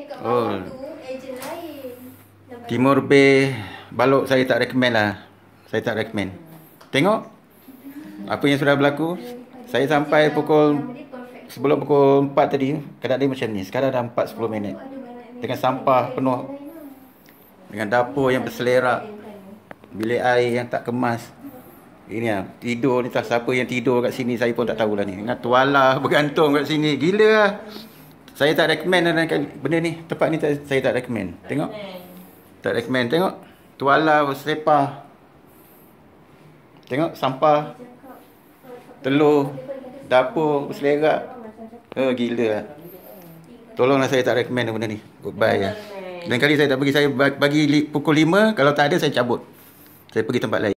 dekat Oh, bawah tu ejen lain. Timur Bay Balok saya tak recommend lah. Saya tak recommend. Tengok apa yang sudah berlaku. Saya sampai sebelum pukul 4 tadi, keadaan dia macam ni. Sekarang dah 4:10 minit. Dengan sampah penuh, dengan dapur yang berselerak, bilik air yang tak kemas. Ini lah, tidur ni, tak siapa yang tidur kat sini saya pun tak tahulah ni. Dengan tuala bergantung kat sini. Gila lah. Saya tak recommend benda ni. Tempat ni saya tak recommend. Tengok. Tak recommend. Tengok. Tuala bersepah. Tengok sampah. Telur. Dapur berselerak. Gila lah. Tolonglah, saya tak recommend benda ni. Goodbye lah. Lain kali saya tak pergi. Saya bagi pukul 5. Kalau tak ada saya cabut. Saya pergi tempat lain.